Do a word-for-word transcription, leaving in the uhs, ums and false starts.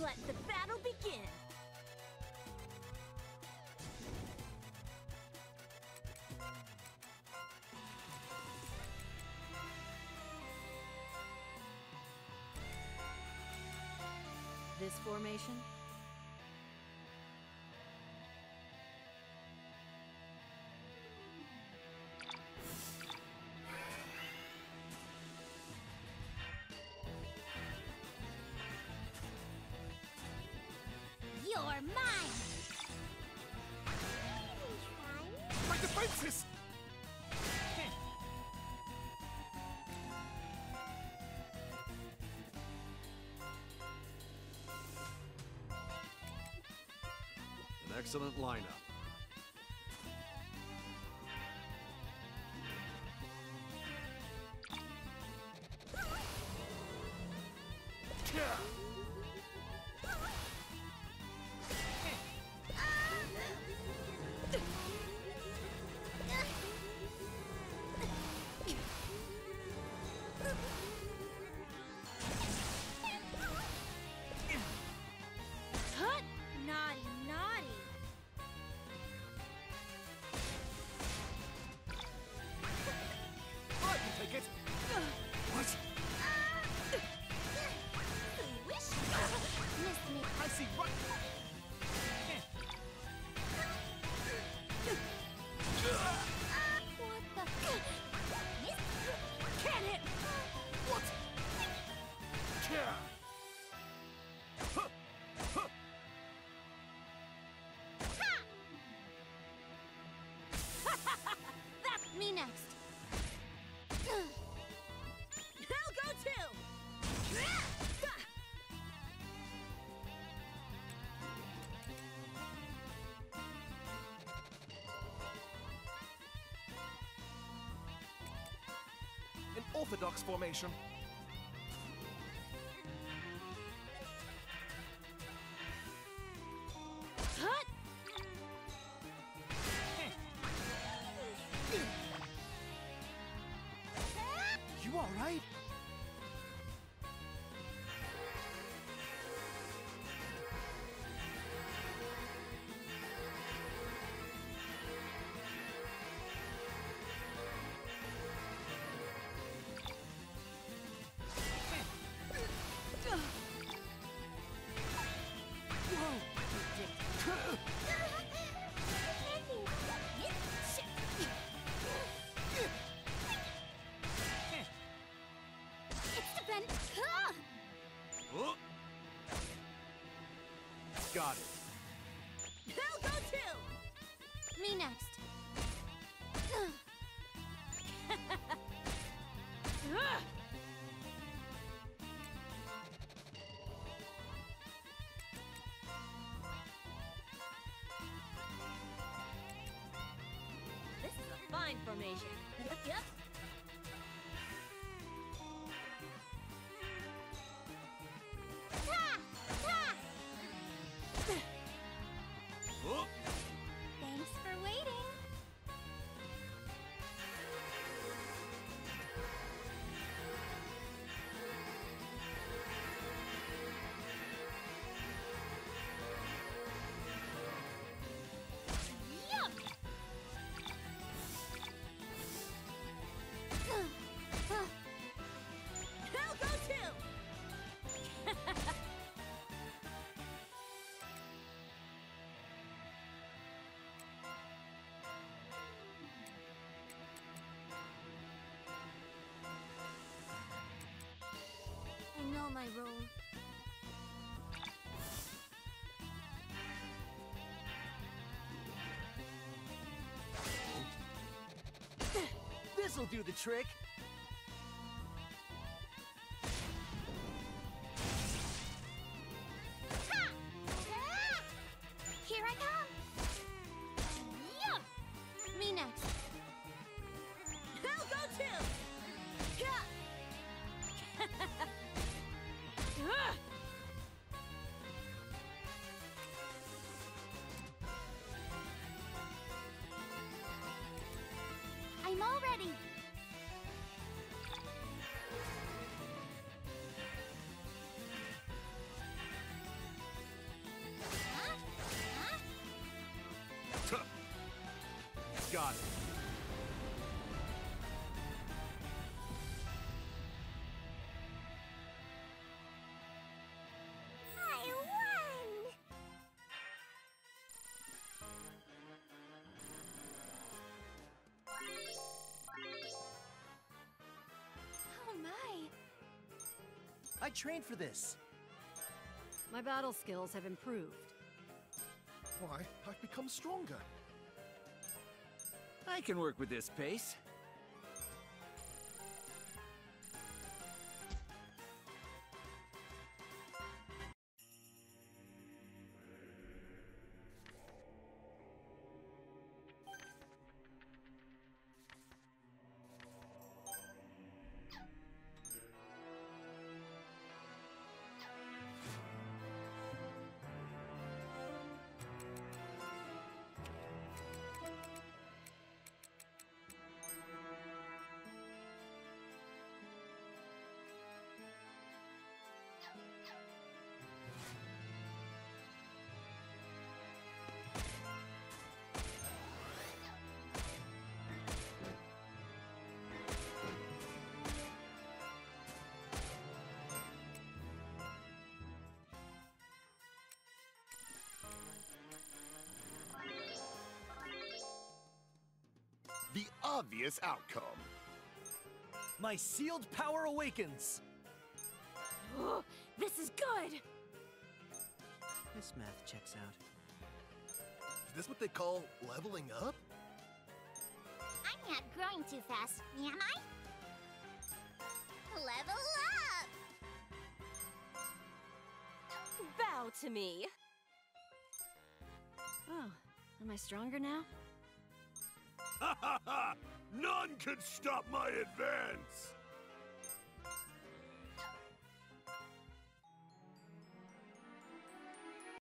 Let the battle begin! This formation? You're mine! My defenses! An excellent lineup. Hut! Naughty, naughty! I can take it! What? Wish? Miss me. I see right... What the? Miss? Can't hit! What? Yeah. That's me next! I'll go too! An orthodox formation. Hut! You alright? It's defend. Ah! Oh. Got it. I'll go too. Me next. This is a fine formation. Yep, yep. Ta! Ta! Oh. Thanks for waiting. Yup! I'll go too! I know my role. This'll do the trick. Ha! Ah! Here I come! Yeah! Me next. I'll go too! Yeah! Ah! I'm all ready! Got it. I won! Oh my! I trained for this. My battle skills have improved. Why, I've become stronger. I can work with this pace. The obvious outcome. My sealed power awakens. Oh, this is good! This math checks out. Is this what they call leveling up? I'm not growing too fast, am I? Level up! Bow to me! Oh, am I stronger now? Ha ha ha! None can stop my advance!